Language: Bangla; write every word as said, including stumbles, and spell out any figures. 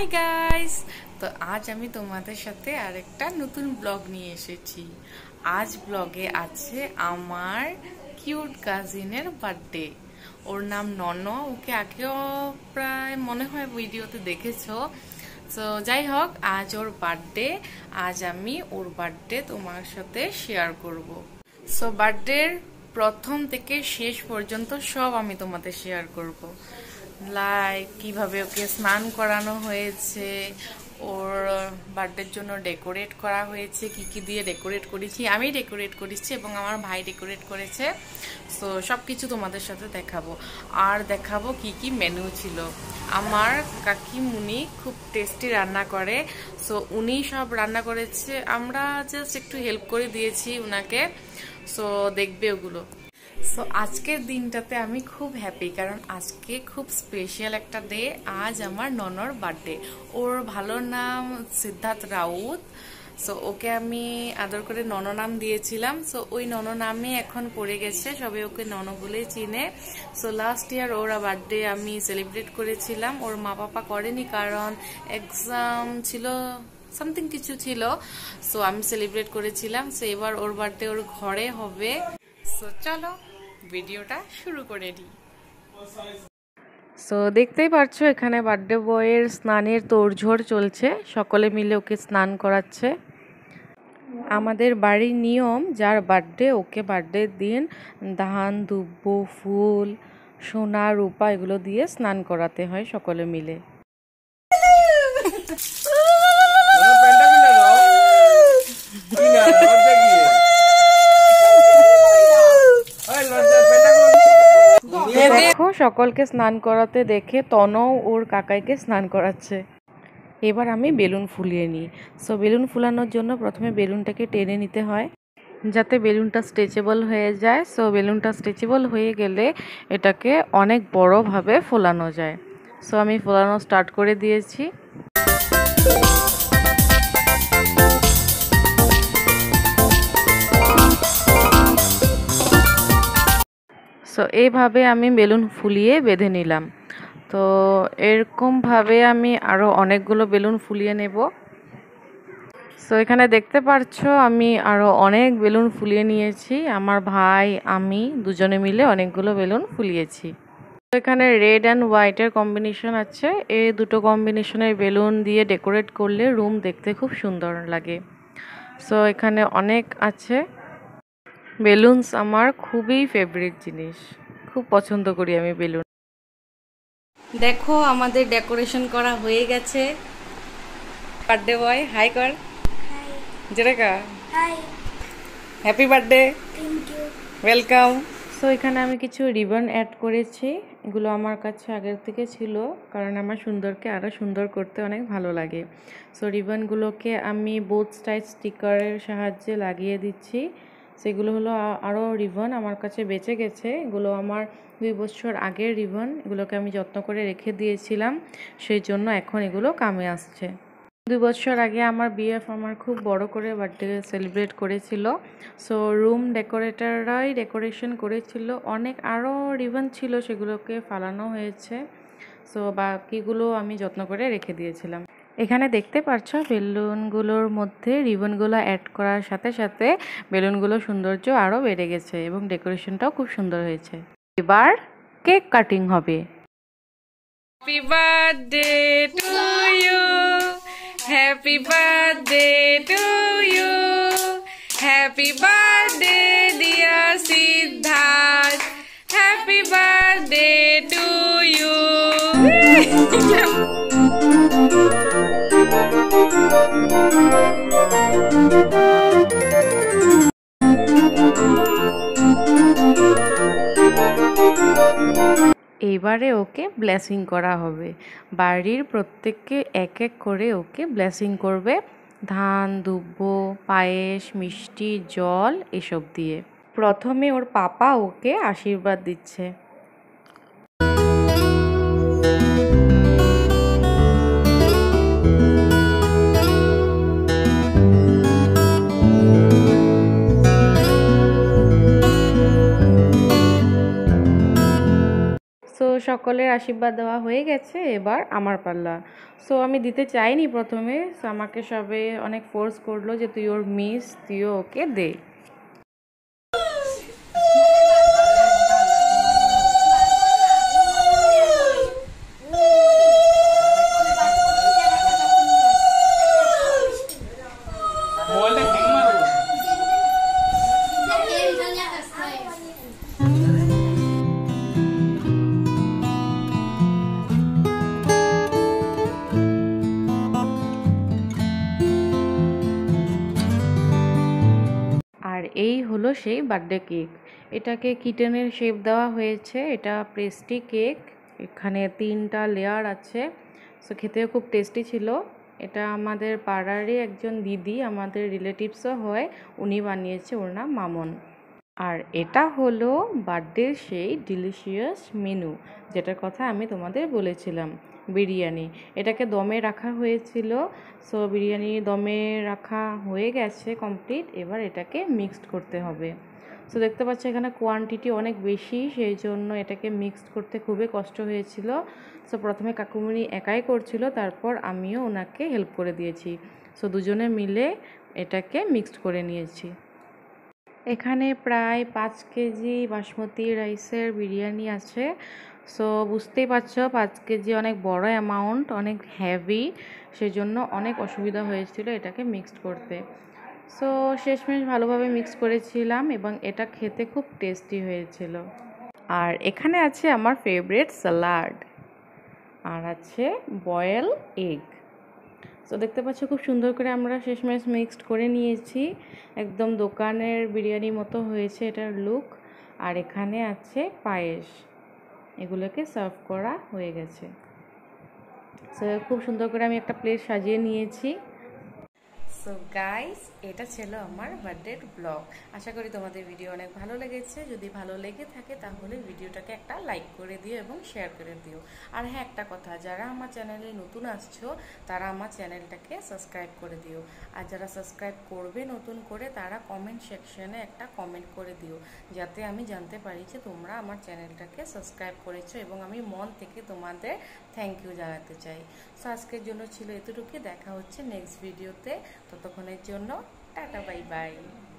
গাইস, তো আজ আমি তোমাদের সাথে আরেকটা নতুন ব্লগ নিয়ে এসেছি। আজ ব্লগে আছে আমার কিউট কাজিনের বার্থডে। ওর নাম নন। ওকে আগেও প্রায় মনে হয় ভিডিওতে দেখেছো। তো যাই হোক, আজ ওর বার্থডে। আজ আমি ওর বার্থডে তোমার সাথে শেয়ার করব। সো বার্থডের প্রথম থেকে শেষ পর্যন্ত সব আমি তোমাদের শেয়ার করব। লাইক কিভাবে ওকে স্নান করানো হয়েছে, ওর বার্থডের জন্য ডেকোরেট করা হয়েছে, কি কি দিয়ে ডেকোরেট করেছি, আমি ডেকোরেট করেছি এবং আমার ভাই ডেকোরেট করেছে। সো সব কিছু তোমাদের সাথে দেখাবো। আর দেখাবো কি কি মেনু ছিল। আমার কাকিমুনি খুব টেস্টি রান্না করে। সো উনি সব রান্না করেছে, আমরা জাস্ট একটু হেল্প করে দিয়েছি উনাকে। সো দেখবে ওগুলো। সো আজকের দিনটাতে আমি খুব হ্যাপি, কারণ আজকে খুব স্পেশাল একটা ডে। আজ আমার ননর বার্থডে। ওর ভালো নাম সিদ্ধার্থ রাউত। সো ওকে আমি আদর করে নন নাম দিয়েছিলাম। সো ওই নন নামে এখন পড়ে গেছে, সবাই ওকে নন বলে চিনে। সো লাস্ট ইয়ার ওর বার্থডে আমি সেলিব্রেট করেছিলাম, ওর মা বাবা করেনি কারণ এক্সাম ছিল, সামথিং কিছু ছিল। সো আমি সেলিব্রেট করেছিলাম। সো এবার ওর বার্থডে ওর ঘরে হবে। সো চলো ভিডিওটা শুরু করে দিই। সো দেখতেই পারছো এখানে বার্থডে বয়ের স্নানের তোড়জোড় চলছে, সকলে মিলে ওকে স্নান করাচ্ছে। আমাদের বাড়ির নিয়ম, যার বার্থডে ওকে বার্থডের দিন ধান, দুব্ব, ফুল, সোনা, রূপা এগুলো দিয়ে স্নান করাতে হয় সকলে মিলে। দেখো সকলকে স্নান করাতে দেখে তনও ওর কাকাইকে স্নান করাচ্ছে। এবার আমি বেলুন ফুলিয়ে নিই। সো বেলুন ফুলানোর জন্য প্রথমে বেলুনটাকে টেনে নিতে হয় যাতে বেলুনটা স্ট্রেচেবল হয়ে যায়। সো বেলুনটা স্ট্রেচেবল হয়ে গেলে এটাকে অনেক বড়োভাবে ফোলানো যায়। সো আমি ফোলানো স্টার্ট করে দিয়েছি। সো এইভাবে আমি বেলুন ফুলিয়ে বেঁধে নিলাম। তো এরকমভাবে আমি আরও অনেকগুলো বেলুন ফুলিয়ে নেব। সো এখানে দেখতে পাচ্ছো আমি আরও অনেক বেলুন ফুলিয়ে নিয়েছি। আমার ভাই আমি দুজনে মিলে অনেকগুলো বেলুন ফুলিয়েছি। তো এখানে রেড অ্যান্ড হোয়াইটের কম্বিনেশন আছে। এই দুটো কম্বিনেশনের বেলুন দিয়ে ডেকোরেট করলে রুম দেখতে খুব সুন্দর লাগে। সো এখানে অনেক আছে। বেলুনস আমার খুবই ফেভারিট জিনিস, খুব পছন্দ করি আমি বেলুন। দেখো আমাদের ডেকোরেশন করা হয়ে গেছে। বার্থডে বয় হাই কর। জেরেকা hi, happy birthday, thank you, welcome. So এখানে আমি কিছু রিবন অ্যাড করেছি। এগুলো আমার কাছে আগের থেকে ছিল, কারণ আমার সুন্দরকে আরও সুন্দর করতে অনেক ভালো লাগে। সো রিবনগুলোকে আমি বোথ সাইড স্টিকারের সাহায্যে লাগিয়ে দিচ্ছি। সেগুলো হলো আরও রিবন আমার কাছে বেঁচে গেছে। এগুলো আমার দুই বছর আগের রিবন, এগুলোকে আমি যত্ন করে রেখে দিয়েছিলাম, সেই জন্য এখন এগুলো কামে আসছে। দুই বছর আগে আমার বিএফ আমার খুব বড় করে বার্থডে সেলিব্রেট করেছিল। সো রুম ডেকোরেটররাই ডেকোরেশন করেছিল, অনেক আরও রিবন ছিল, সেগুলোকে ফালানো হয়েছে। সো বাকিগুলো আমি যত্ন করে রেখে দিয়েছিলাম। এখানে দেখতে পাচ্ছ বেলুনগুলোর মধ্যে রিবনগুলো অ্যাড করার সাথে সাথে বেলুনগুলোর সৌন্দর্য আরও বেড়ে গেছে এবং ডেকোরেশনটাও খুব সুন্দর হয়েছে। এবার কেক কাটিং হবে। Happy birthday to you, happy birthday to you, happy birthday dear Siddharth, happy birthday to you. এবারে ওকে ব্লেসিং করা হবে। বাড়ির প্রত্যেককে এক এক করে ওকে ব্লেসিং করবে, ধান, দুব্ব, পায়েস, মিষ্টি, জল এসব দিয়ে। প্রথমে ওর পাপা ওকে আশীর্বাদ দিচ্ছে। সকলের আশীর্বাদ দেওয়া হয়ে গেছে, এবার আমার পাল্লা। সো আমি দিতে চাইনি প্রথমে, সো আমাকে সবে অনেক ফোর্স করলো যে তুই ওর মিস, তুইও ওকে দে। আর এই হলো সেই বার্থডে কেক। এটাকে কিটেনের শেপ দেওয়া হয়েছে। এটা পেস্ট্রি কেক, এখানে তিনটা লেয়ার আছে। সো খেতেও খুব টেস্টি ছিল। এটা আমাদের পাড়ারই একজন দিদি, আমাদের রিলেটিভসও হয়, উনি বানিয়েছে, ওর নাম মামন। আর এটা হলো বার্থডের সেই ডিলিশিয়াস মেনু যেটার কথা আমি তোমাদের বলেছিলাম, বিরিয়ানি। এটাকে দমে রাখা হয়েছিল। সো বিরিয়ানি দমে রাখা হয়ে গেছে কমপ্লিট, এবার এটাকে মিক্সড করতে হবে। সো দেখতে পাচ্ছ এখানে কোয়ান্টিটি অনেক বেশি, সেই জন্য এটাকে মিক্সড করতে খুবই কষ্ট হয়েছিল। সো প্রথমে কাকুমণি একাই করছিল, তারপর আমিও ওনাকে হেল্প করে দিয়েছি। সো দুজনে মিলে এটাকে মিক্সড করে নিয়েছি। এখানে প্রায় পাঁচ কেজি বাসমতি রাইসের বিরিয়ানি আছে। সো বুঝতেই পারছো পাঁচ কেজি অনেক বড় অ্যামাউন্ট, অনেক হেভি, সেজন্য অনেক অসুবিধা হয়েছিল এটাকে মিক্সড করতে। সো শেষমেশ ভালোভাবে মিক্স করেছিলাম এবং এটা খেতে খুব টেস্টি হয়েছিল। আর এখানে আছে আমার ফেভারিট স্যালাড, আর আছে বয়েল এগ। তো দেখতে পাচ্ছ খুব সুন্দর করে আমরা শেষমেশ মিক্সড করে নিয়েছি, একদম দোকানের বিরিয়ানির মতো হয়েছে এটার লুক। আর এখানে আছে পায়েস, এগুলোকে সার্ভ করা হয়ে গেছে। সো খুব সুন্দর করে আমি একটা প্লেট সাজিয়ে নিয়েছি। সো গাইস, এটা ছিল আমার বার্থডে ব্লগ। আশা করি তোমাদের ভিডিও অনেক ভালো লেগেছে। যদি ভালো লেগে থাকে তাহলে ভিডিওটাকে একটা লাইক করে দিও এবং শেয়ার করে দিও। আর হ্যাঁ, একটা কথা, যারা আমার চ্যানেলে নতুন আসছো তারা আমার চ্যানেলটাকে সাবস্ক্রাইব করে দিও। আর যারা সাবস্ক্রাইব করবে নতুন করে, তারা কমেন্ট সেকশনে একটা কমেন্ট করে দিও, যাতে আমি জানতে পারি যে তোমরা আমার চ্যানেলটাকে সাবস্ক্রাইব করেছো, এবং আমি মন থেকে তোমাদের থ্যাংক ইউ জানাতে চাই। সো আজকের জন্য ছিল এতটুকুই। দেখা হচ্ছে নেক্সট ভিডিওতে। ততক্ষণের জন্য টাটা, বাই বাই।